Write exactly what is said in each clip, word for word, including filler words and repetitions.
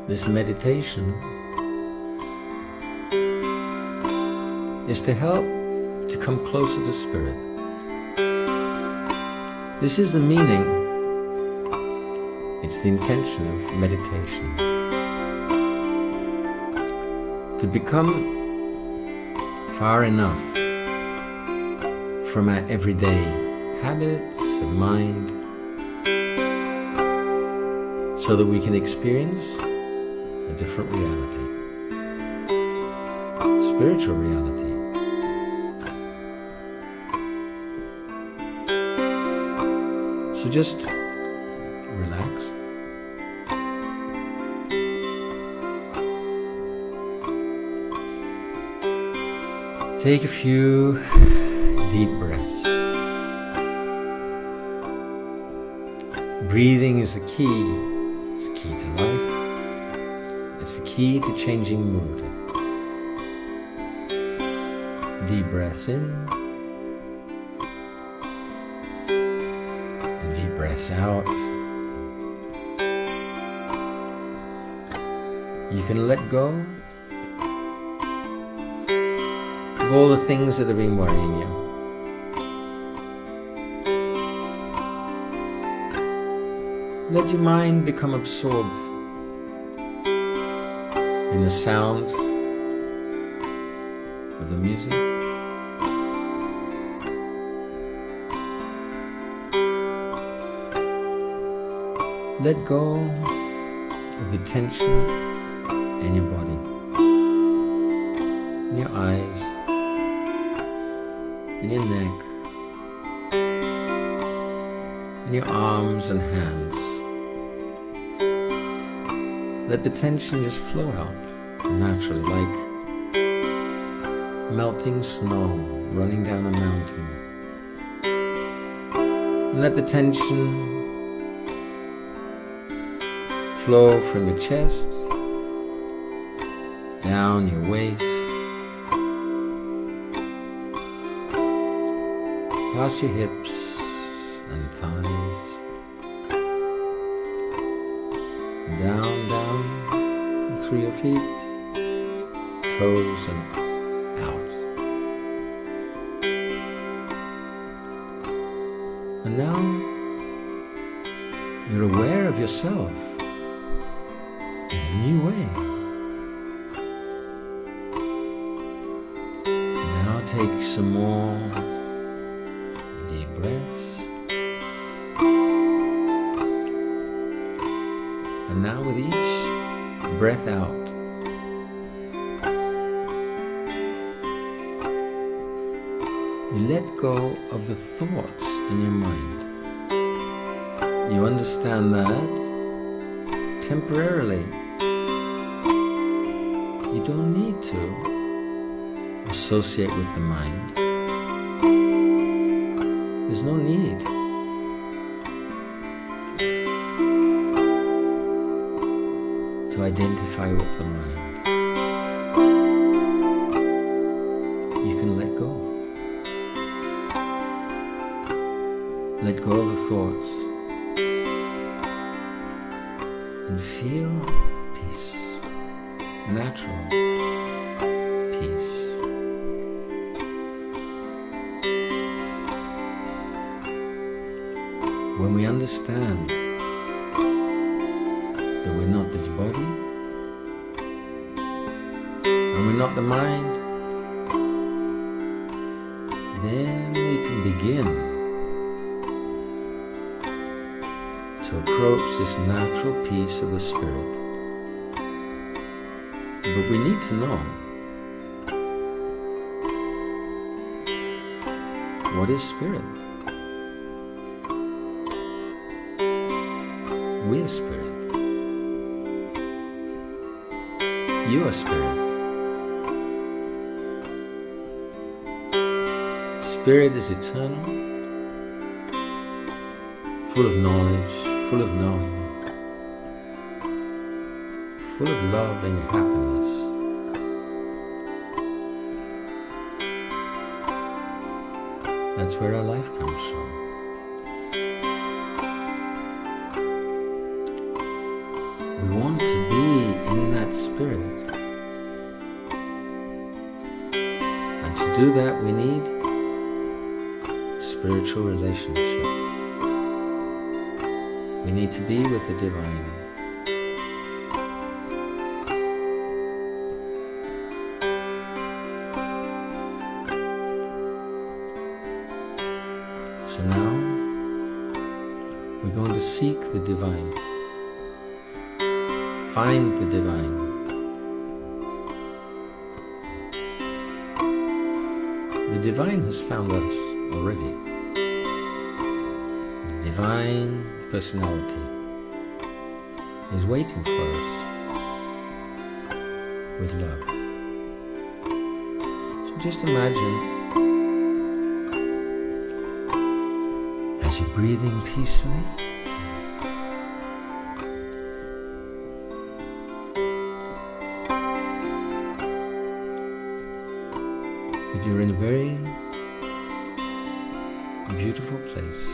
This meditation is to help to come closer to Spirit. This is the meaning, it's the intention of meditation. To become far enough from our everyday habits of mind so that we can experience a different reality, spiritual reality. So just relax. Take a few deep breaths. Breathing is the key. It's the key to life. It's the key to changing mood. Deep breaths in. And deep breaths out. You can let go of all the things that have been worrying you. Let your mind become absorbed in the sound of the music. Let go of the tension in your body, in your eyes, in your neck, in your arms and hands. Let the tension just flow out naturally, like melting snow running down a mountain. And let the tension flow from your chest, down your waist, past your hips and thighs, down, down through your feet, toes and out. And now you're aware of yourself in a new way. Now take some more deep breaths. And now with each breath out, you let go of the thoughts in your mind. You understand that temporarily you don't need to associate with the mind. There's no need. To identify with the mind. You can let go. Let go of the thoughts and feel peace, natural peace. When we understand that we're not this body, and we're not the mind, then we can begin to approach this natural peace of the Spirit. But we need to know, what is Spirit? We are Spirit. You are Spirit. Spirit is eternal, full of knowledge, full of knowing, full of love and happiness. That's where our life comes from. We want to be in that spirit. And to do that we need spiritual relationship. We need to be with the divine. So now we're going to seek the divine. Find the divine. The divine has found us already. The divine personality is waiting for us with love. So just imagine as you're breathing peacefully, that you're in a very beautiful place.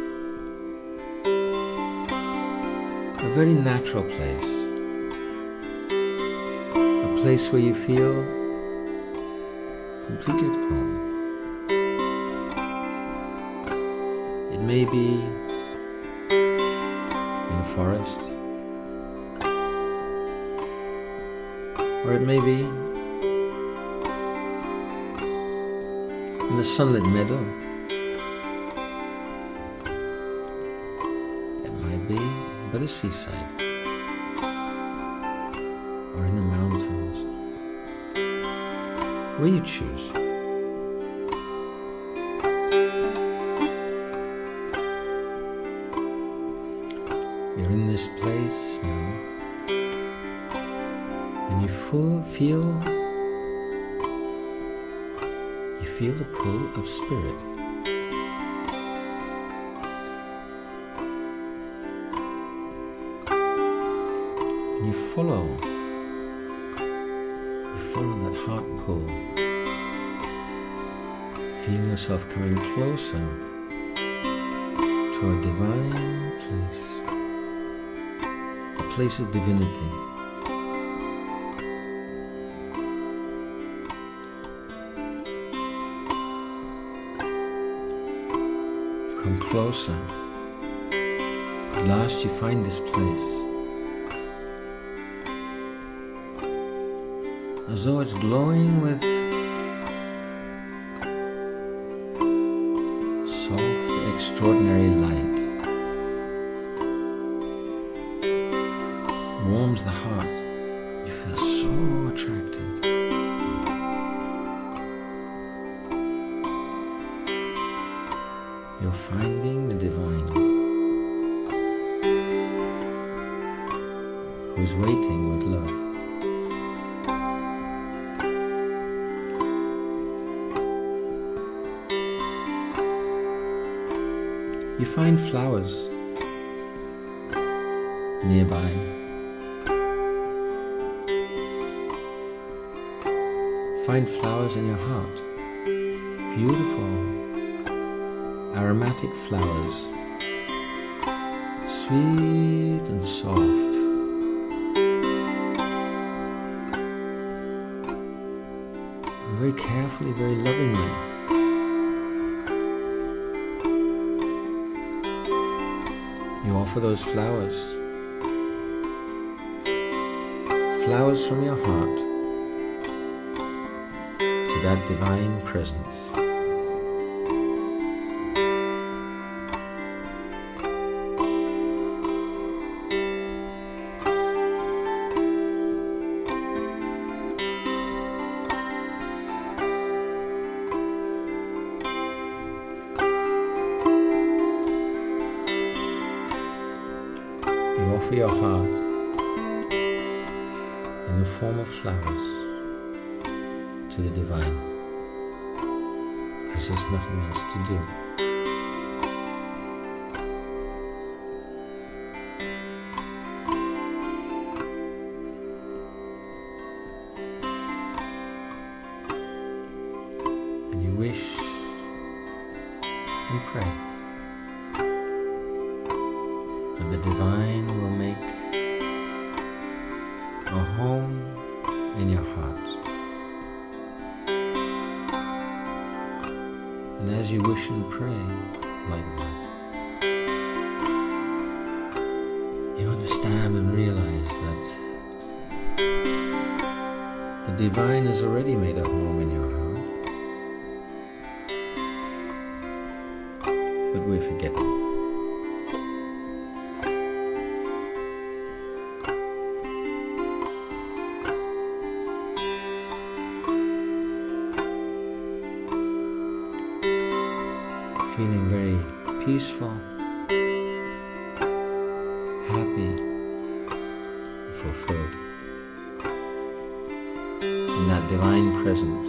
A very natural place, a place where you feel completely at home. It may be in a forest, or it may be in a sunlit meadow. It might be by the seaside, or in the mountains, where you choose. You're in this place now, and you full feel, you feel the pull of spirit. You follow, you follow that heart pull. Feel yourself coming closer to a divine place, a place of divinity. Come closer. At last you find this place. As though it's glowing with soft, extraordinary light. Warms the heart. You feel so attracted. You're finding the divine, who's waiting with love. You find flowers nearby. Find flowers in your heart. Beautiful, aromatic flowers, sweet and soft. Very carefully, very lovingly. You offer those flowers, flowers from your heart, to that divine presence. You offer your heart in the form of flowers to the divine, because there's nothing else to do. And you wish and pray that the divine will make a home in your heart. And as you wish and pray like that, you understand and realize that the Divine has already made a home in your heart, but we're forgetting. Feeling very peaceful, happy, fulfilled in that divine presence.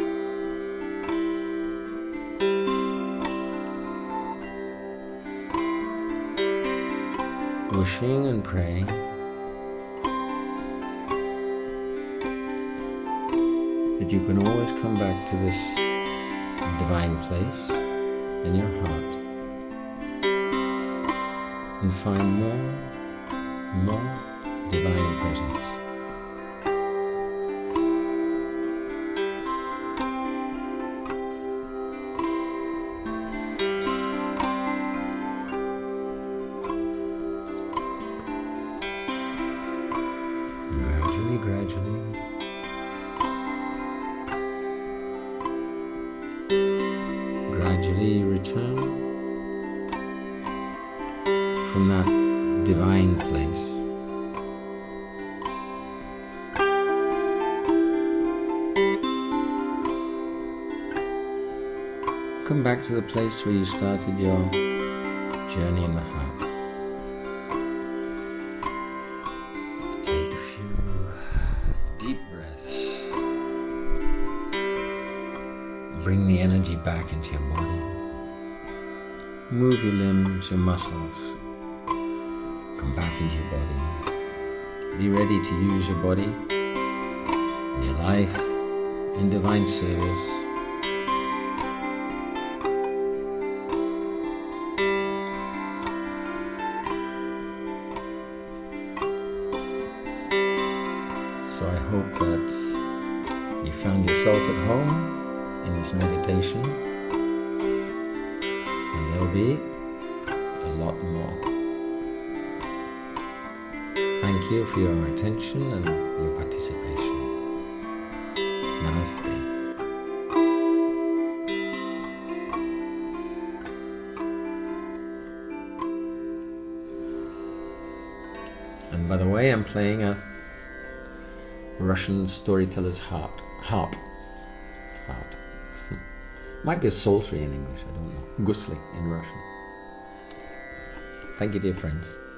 Wishing and praying that you can always come back to this divine place in your heart and find more, more divine presence. Gradually, gradually, gradually return from that divine place. Come back to the place where you started your journey in the heart. Take a few deep breaths. Bring the energy back into your body. Move your limbs, your muscles. Come back into your body. Be ready to use your body in your life, in divine service. So I hope that you found yourself at home in this meditation, and there'll be a lot more. Thank you for your attention and your participation. Namaste. And by the way, I'm playing a Russian storyteller's harp. Harp. Harp. Might be a psaltery in English, I don't know. Gusli in Russian. Thank you, dear friends.